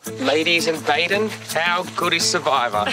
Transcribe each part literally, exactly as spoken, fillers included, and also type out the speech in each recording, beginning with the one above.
Ladies and Baden, how good is Survivor?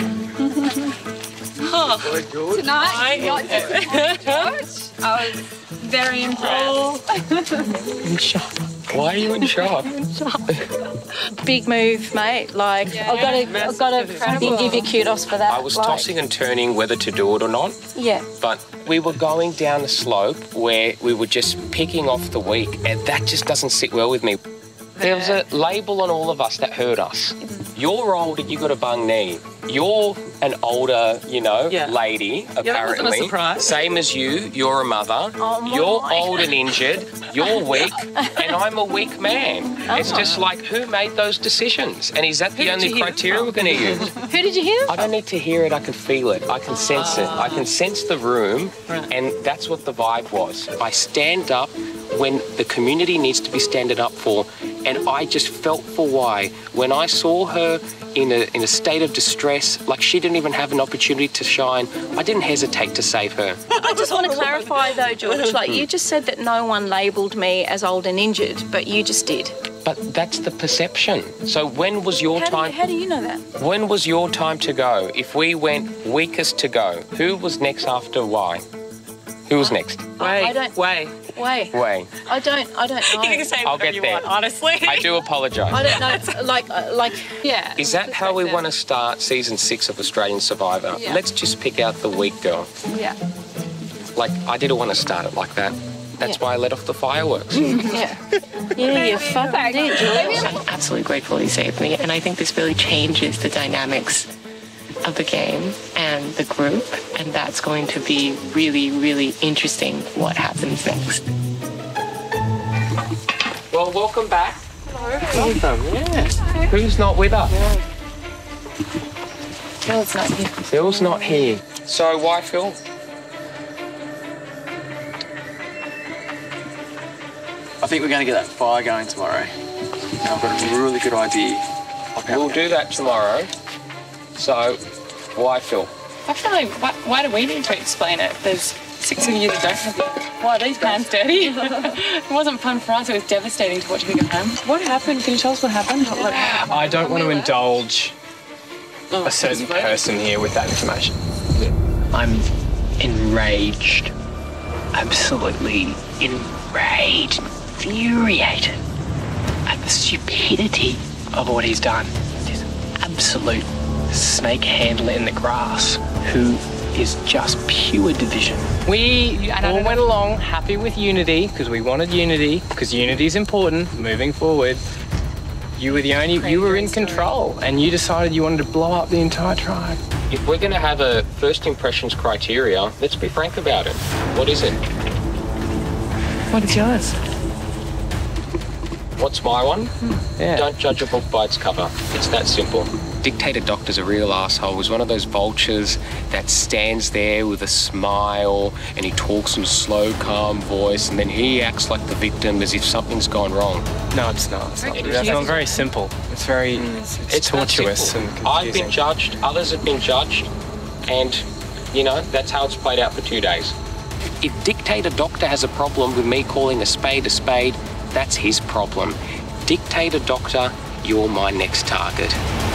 Oh, good. Tonight, I got to I was very impressed. In shock. Why are you in shock? Big move, mate. Like, yeah. I've got to, I've got to give you kudos for that. I was like, tossing and turning whether to do it or not. Yeah. But we were going down the slope where we were just picking off the weak, and that just doesn't sit well with me. There was a label on all of us that hurt us. You're older, you got a bung knee. You're an older, you know, yeah. lady, apparently. Yeah, that wasn't a surprise. Same as you, you're a mother. Oh, you're my. old and injured, you're weak, and I'm a weak man. Oh. It's just like, who made those decisions? And is that who the only criteria we're going to use? Who did you hear? I don't need to hear it, I can feel it. I can sense it. I can sense the room, right. and that's what the vibe was. I stand up when the community needs to be standing up for, and I just felt for why. When I saw her in a, in a state of distress, like she didn't even have an opportunity to shine, I didn't hesitate to save her. I just want to clarify though, George, like you just said that no one labelled me as old and injured, but you just did. But that's the perception. So when was your how time? Do you, how do you know that? When was your time to go? If we went weakest to go, who was next after Y? Who was next? Way, I don't, way. Way. Way. I don't, I don't know. You can say I'll whatever get you there. want, honestly. I do apologise. I don't know, like, like, yeah. Is that how we want to start season six of Australian Survivor? Yeah. Let's just pick out the weak girl. Yeah. Like, I didn't want to start it like that. That's yeah. why I let off the fireworks. Yeah. Yeah, you fucking did, George. I'm absolutely grateful he saved me, and I think this really changes the dynamics of the game and the group, and that's going to be really, really interesting what happens next. Well, welcome back. Hello. Welcome, yeah. Who's not with us? Phil's not here. Phil's not here. So why Phil? I think we're going to get that fire going tomorrow. And I've got a really good idea of how We'll do that tomorrow. So, why Phil? I feel like, why, why do we need to explain it? There's six of you that don't have it. Why are these pants dirty? It wasn't fun for us, it was devastating to watch me go home. What happened? Can you tell us what happened? Like, I don't want to indulge oh, a certain person here with that information. I'm enraged. Absolutely enraged. Infuriated at the stupidity of what he's done. This absolute snake handler in the grass who is just pure division. We all went along happy with unity because we wanted unity, because unity is important moving forward. You were the only, you were in control, and you decided you wanted to blow up the entire tribe. If we're going to have a first impressions criteria, let's be frank about it. What is it? What is yours? What's my one? Yeah. Don't judge a book by its cover. It's that simple. Dictator Doctor's a real asshole. He's one of those vultures that stands there with a smile and he talks in a slow, calm voice, and then he acts like the victim as if something's gone wrong. No, it's not. It's not. It That's is. not very simple. It's very it's, it's, It's not tortuous simple. and confusing. I've been judged, others have been judged, and, you know, that's how it's played out for two days. If Dictator Doctor has a problem with me calling a spade a spade, that's his problem. Dictator Doctor, you're my next target.